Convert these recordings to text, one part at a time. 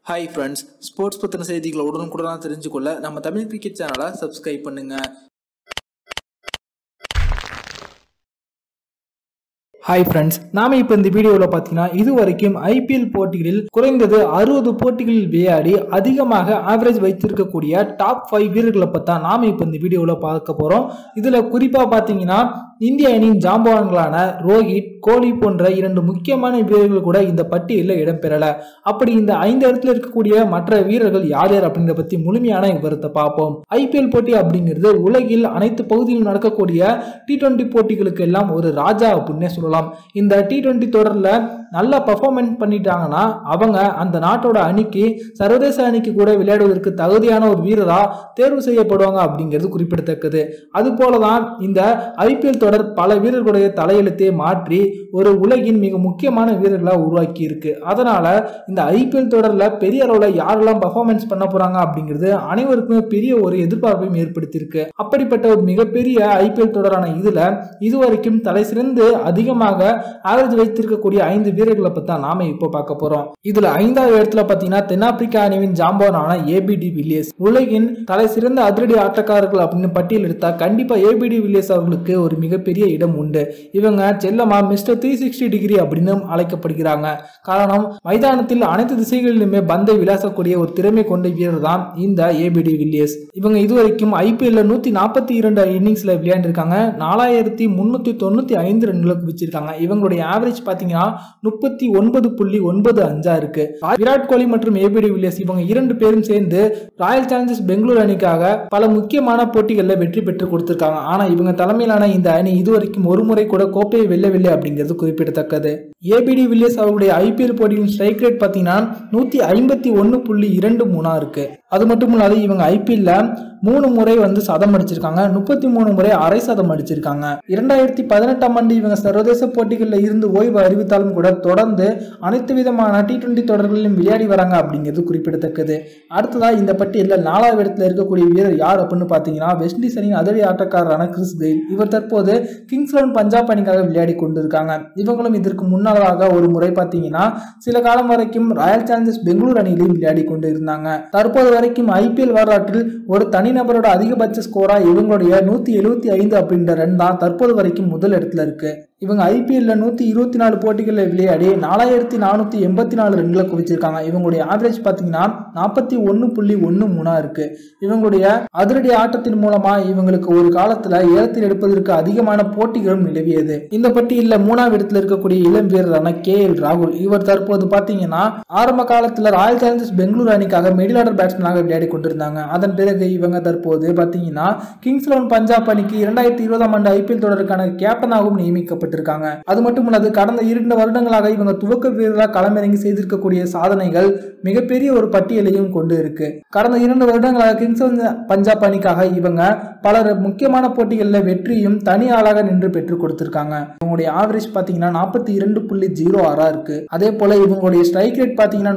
Hi friends, sports பற்றின செய்திகளை உடனுக்குடனாக தெரிஞ்சுக்கொள்ள நம்ம தமிழ் கிரிக்கெட் சேனலை சப்ஸ்கிரைப் பண்ணுங்கள். ஹாய் ஃப்ரெண்ட்ஸ், நாம இப்போ இந்த வீடியோவில் பார்த்தீங்கன்னா இது வரைக்கும் ஐபிஎல் போட்டிகளில் குறைந்தது 60 போட்டிகளில் விளையாடி அதிகமாக ஆவரேஜ் வைத்திருக்கக்கூடிய டாப் 5 வீரர்களை பற்றி நாம இப்போ இந்த வீடியோவில் பார்க்க போகிறோம். இதில் குறிப்பாக பார்த்தீங்கன்னா இந்திய அணியின் ஜாம்பவான்களான ரோஹித், கோலி போன்ற 2 முக்கியமான வீரர்கள் கூட இந்த பட்டியலில் இடம்பெறல. அப்படி இந்த 5 இடத்துல இருக்கக்கூடிய மற்ற வீரர்கள் யார் யார் அப்படின்றத பற்றி முழுமையான விவரத்தை பார்ப்போம். ஐபிஎல் போட்டி அப்படிங்கிறது உலகில் அனைத்து பகுதியிலும் நடக்கக்கூடிய T20 போட்டிகளுக்கு எல்லாம் ஒரு ராஜா அப்படின்னே சொல்லலாம். இந்த T20 தொடர்ல நல்ல பெர்ஃபார்மன்ஸ் பண்ணிட்டாங்கன்னா அவங்க அந்த நாட்டோட அணிக்கு, சர்வதேச அணிக்கு கூட விளையாடுவதற்கு தகுதியான ஒரு வீரரா தேர்வு செய்யப்படுவாங்க அப்படிங்கிறது குறிப்பிடத்தக்கது. அது போலதான் இந்த ஐபிஎல் தொடர் பல வீரர்களுடைய தலையெழுத்தை மாற்றி ஒரு உலகின் மிக முக்கியமான வீரர்களா உருவாக்கி இருக்கு. அதனால இந்த ஐபிஎல் தொடர்ல பெரிய அளவுல யாரெல்லாம் பெர்ஃபார்மன்ஸ் பண்ண போறாங்க அப்படிங்கிறது அனைவருக்குமே பெரிய ஒரு எதிர்பார்ப்பையும் ஏற்படுத்தியிருக்கு. அப்படிப்பட்ட ஒரு மிகப்பெரிய ஐபிஎல் தொடரான இதுல இதுவரைக்கும் தலை சிறந்து அதிகமாக ஆவரேஜ் வைத்திருக்கக்கூடிய 5 வீரர்களை பத்தி நாம இப்போ பார்க்க போறோம். இதுல 5வது இடத்துல பாத்தீங்கன்னா தென்னாப்பிரிக்கா அணியின் ஜாம்பவானான ஏபிடி வில்லியர்ஸ். உலகின் தலை சிறந்த அதிரடி ஆட்டக்காரர்கள் அப்படின்னு பட்டியல் எடுத்தா கண்டிப்பா ஏபிடி வில்லியர்ஸ் அவர்களுக்கு ஒரு மிகப்பெரிய இடம் உண்டு. இவங்க செல்லமா மிஸ்டர் 360 டிகிரி அப்படின்னு அழைக்கப்படுகிறாங்க. காரணம், மைதானத்தில் அனைத்து திசைகளிலுமே பந்தை விளாசக்கூடிய ஒரு திறமை கொண்ட வீரர் தான் இந்த ஏபிடி வில்லியர்ஸ். இவங்க இதுவரைக்கும் ஐபிஎல்ல 142 இன்னிங்ஸ்ல விளையாண்டிருக்காங்க. 4395 ரன்களை குவிச்சிருக்காங்க. இவங்களுடைய ஆவரேஜ் பாத்தீங்கன்னா 39.95 இருக்கு. விராட் கோலி மற்றும் ஏபிடி வில்லியர்ஸ் இவங்க 2 பேரும் சேர்ந்து ராயல் சேலஞ்சர்ஸ் பெங்களூர் அணிக்காக பல முக்கியமான போட்டிகளில் வெற்றி பெற்று கொடுத்திருக்காங்க. ஆனா இவங்க தலைமையிலான இந்த அணி இதுவரைக்கும் ஒரு முறை கூட கோப்பையை வெல்லவில்லை அப்படிங்கிறது குறிப்பிடத்தக்கது. ஏபிடி வில்லியர்ஸ் அவருடைய ஐபிஎல் போட்டியின் ஸ்ட்ரைக் ரேட் பாத்தீங்கன்னா 151.23 இருக்கு. அது மட்டும் இல்லாத இவங்க ஐபிஎல்ல 3 முறை சதம் அடிச்சிருக்காங்க, 33 முறை அரை சதம் அடிச்சிருக்காங்க. 2018ஆம் ஆண்டு இவங்க சர்வதேச போட்டிகளில் இருந்து ஓய்வு அறிவித்தாலும் கூட தொடர்ந்து அனைத்து விதமான T20 தொடர்களிலும் விளையாடி வராங்க அப்படிங்கிறது குறிப்பிடத்தக்கது. அடுத்ததா இந்த பட்டியலில் 4வது இடத்துல இருக்கக்கூடிய வீரர் யார் அப்படின்னு பாத்தீங்கன்னா வெஸ்ட் இண்டீஸ் அணியின் அதிரடி ஆட்டக்காரரான கிறிஸ் கெயில். இவர் தற்போது கிங்ஸ் 11 பஞ்சாப் அணிக்காக விளையாடி கொண்டிருக்காங்க. இவங்களும் இதற்கு முன்னதாக ஒரு முறை பாத்தீங்கன்னா சில காலம் வரைக்கும் ராயல் சேலஞ்சர்ஸ் பெங்களூர் அணியிலும் விளையாடி கொண்டு இருந்தாங்க. தற்போது வரைக்கும் ஐபிஎல் வரலாற்றில் ஒரு தனிநபரோட அதிகபட்ச ஸ்கோரா இவங்களுடைய 175 அப்படின்ற ரன் தான் தற்போது வரைக்கும் முதல் இடத்துல இருக்கு. இவங்க ஐபிஎல்ல 124 போட்டிகளில் விளையாடி 4484 ரன்களை குவிச்சிருக்காங்க. இவங்களுடைய ஆவரேஜ் பாத்தீங்கன்னா 41.13 இருக்கு. இவங்களுடைய அதிரடி ஆட்டத்தின் மூலமா இவங்களுக்கு ஒரு காலத்துல ஏலத்தில் எடுப்பதற்கு அதிகமான போட்டிகளும் நிலவியது. இந்த பட்டியலில் 3வது இடத்துல இருக்கக்கூடிய இளம் வீரரான KL ராகுல். இவர் தற்போது பாத்தீங்கன்னா ஆரம்ப காலத்துல ராயல் சேலஞ்சர்ஸ் பெங்களூர் அணிக்காக மிடில் ஆர்டர் பேட்ஸ்மேனாக விளையாடி கொண்டிருந்தாங்க. அதன் பிறகு இவங்க தற்போது பாத்தீங்கன்னா கிங்ஸ் 11 பஞ்சாப் அணிக்கு 2020ஆம் ஆண்டு ஐபிஎல் தொடருக்கான கேப்டனாகவும் நியமிக்கப்பட்டிருக்காங்க. அது மட்டும் இல்லாது கடந்த 2 வருடங்களாக இவங்க துவக்க வீரராக களமிறங்கி செய்திருக்கக்கூடிய சாதனைகள் மிகப்பெரிய ஒரு பட்டியலையும் கொண்டு இருக்கு. கடந்த 2 வருடங்களாக கிங்ஸ் 11 பஞ்சாப் அணிக்காக இவங்க பல முக்கியமான போட்டிகளில் வெற்றியும் தனி ஆளாக நின்று பெற்றுக் கொடுத்திருக்காங்க. இவங்களுடைய ஆவரேஜ் பாத்தீங்கன்னா 42.06 இருக்கு. அதே போல இவங்களுடைய ஸ்ட்ரைக் ரேட் பாத்தீங்கன்னா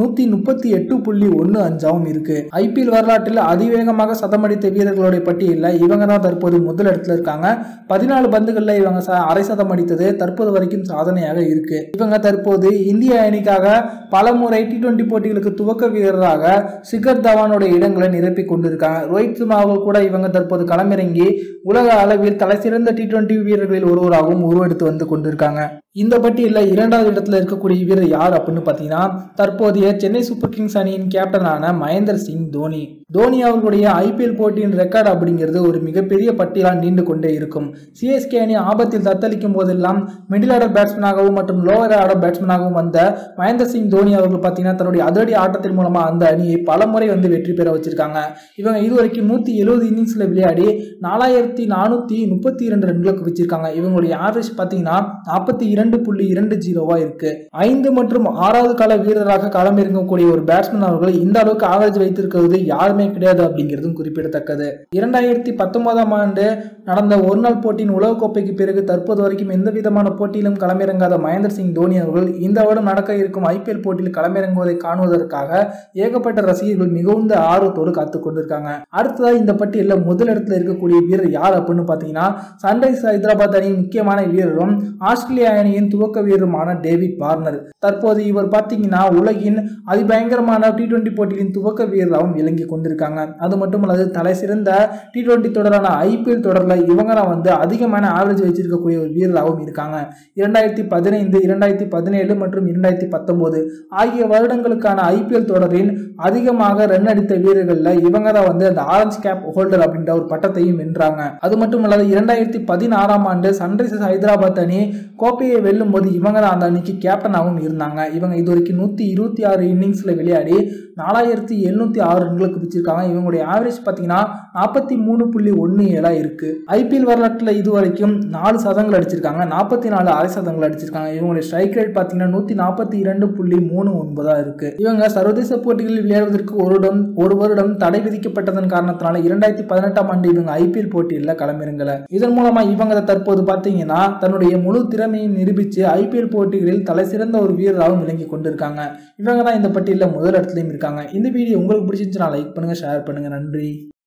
138.15 இருக்கு. ஐபிஎல் வரலாற்றில் அதிவேகமாக சதமடித்த வீரர்களுடைய பட்டியலில் இவங்க தான் தற்போது முதல் இடத்துல இருக்காங்க. 14 பந்துகள்ல இவங்க அரை சதம் அடித்தது தற்போது வரைக்கும் சாதனையாக இருக்கு. இவங்க தற்போது இந்திய அணிக்காக பல முறை T20 போட்டிகளுக்கு துவக்க வீரராக சிகர் தவானோட இடங்களை நிரப்பி கொண்டிருக்காங்க. ரோஹித் சர்மாவும் கூட இவங்க தற்போது களமிறங்கி உலக அளவில் தலை சிறந்த T20 வீரர்களில் ஒருவராகவும் உருவெடுத்து வந்து கொண்டிருக்காங்க. இந்த பட்டியலில் 2வது இடத்துல இருக்கக்கூடிய வீரர் யார் அப்படின்னு பாத்தீங்கன்னா தற்போதைய சென்னை சூப்பர் கிங்ஸ் அணியின் கேப்டனான மகேந்திர சிங் தோனி. தோனி அவர்களுடைய ஐபிஎல் போட்டியின் ரெக்கார்டு அப்படிங்கிறது ஒரு மிகப்பெரிய பட்டியலாக நீண்டு கொண்டே இருக்கும். சிஎஸ்கே அணி ஆபத்தில் தத்தளிக்கும் போதெல்லாம் மிடில் ஆர்டர் பேட்ஸ்மேனாகவும் மற்றும் லோவர் ஆர்டர் பேட்ஸ்மேனாகவும் வந்த மகேந்திர சிங் தோனி அவர்கள் பாத்தீங்கன்னா தன்னுடைய அதிரடி ஆட்டத்தின் மூலமா அந்த அணியை பல முறை வெற்றி பெற வச்சிருக்காங்க. இவங்க இதுவரைக்கும் 170 இன்னிங்ஸ்ல விளையாடி 4432 ரன்களை குவிச்சிருக்காங்க. இவங்களுடைய ஆவரேஜ் பாத்தீங்கன்னா 42.20 இருக்கு. 5 மற்றும் 6வது கால வீரராக களமிறங்கக்கூடிய ஒரு பேட்ஸ்மேன் அவர்கள் இந்த அளவுக்கு ஆவரேஜ் வைத்திருக்கிறது யாருமே கிடையாது அப்படிங்கிறதும் குறிப்பிடத்தக்கது. 2019ஆம் ஆண்டு நடந்த ஒருநாள் போட்டியின் உலகக்கோப்பைக்கு பிறகு தற்போது வரைக்கும் எந்த விதமான போட்டியிலும் களமிறங்காத மகேந்திர சிங் தோனி அவர்கள் இந்த வருடம் நடக்க இருக்கும் ஐபிஎல் போட்டியில் களமிறங்குவதை காணுவதற்காக ஏகப்பட்ட ரசிகர்கள் மிகுந்த ஆர்வத்தோடு காத்துக் கொண்டிருக்காங்க. அடுத்ததாக இந்த பட்டியலில் முதல் இடத்துல இருக்கக்கூடிய வீரர் யார் அப்படின்னு பாத்தீங்கன்னா சன்ரைஸ் ஹைதராபாத் அணியின் முக்கியமான வீரரும் ஆஸ்திரேலியா அணியின் அணியின் துவக்க வீரருமான டேவிட் வார்னர். தற்போது இவர் பாத்தீங்கன்னா உலகின் அதிபயங்கரமான T20 போட்டியின் துவக்க வீரராகவும் விளங்கி கொண்டிருக்காங்க. அது மட்டுமல்லாது தலை சிறந்த T20 தொடரான IPL தொடர்ல இவங்க தான் வந்து அதிகமான ஆவரேஜ் வச்சிருக்கக்கூடிய ஒரு வீரராகவும் இருக்காங்க. 2015, 2017 மற்றும் 2019 ஆகிய வருடங்களுக்கான IPL தொடரின் அதிகமாக ரன் அடித்த வீரர்கள்ல இவங்க தான் வந்து அந்த ஆரஞ்சு கேப் ஹோல்டர் அப்படின்ற ஒரு பட்டத்தையும் வென்றாங்க. அது மட்டுமல்லாது 2016ஆம் ஆண்டு சன்ரைசர்ஸ் ஹைதராபாத் அணி கோப்பையை வெல்லும் போது இவங்க தான் அந்த அணிக்கு கேப்டனாகவும் இருந்தாங்க. இவங்க இதுவரைக்கும் 126 இன்னிங்ஸ்ல விளையாடி 4706 ரன்களுக்கு பிடிச்சிருக்காங்க. இவங்களுடைய ஆவரேஜ் பாத்தீங்கன்னா 43.17 இருக்கு. IPL வரலாற்றுல இதுவரைக்கும் 4 சதங்கள் அடிச்சிருக்காங்க, 44 அரை சதங்கள் அடிச்சிருக்காங்க. இவங்களுடைய ஸ்ட்ரைக் ரேட் பாத்தீங்கன்னா 142.39 இருக்கு. இவங்க சர்வதேச போட்டிகளில் விளையாடுவதற்கு ஒரு வருடம் தடை விதிக்கப்பட்டதன் காரணத்தினால 2018ஆம் ஆண்டு இவங்க IPL போட்டியில் களமிறங்கல. இதன் மூலமா இவங்க தற்போது பாத்தீங்கன்னா தன்னுடைய முழு திறமையும் நிரூபிச்சு IPL போட்டிகளில் தலை சிறந்த ஒரு வீரராகவும் விளங்கி கொண்டிருக்காங்க. இவங்க தான் இந்த பட்டியலில் முதல் இடத்துலயும் இருக்காங்க. இந்த வீடியோ உங்களுக்கு பிடிச்சிருந்துச்சுன்னா லைக் பண்ணுங்க, ஷேர் பண்ணுங்க. நன்றி.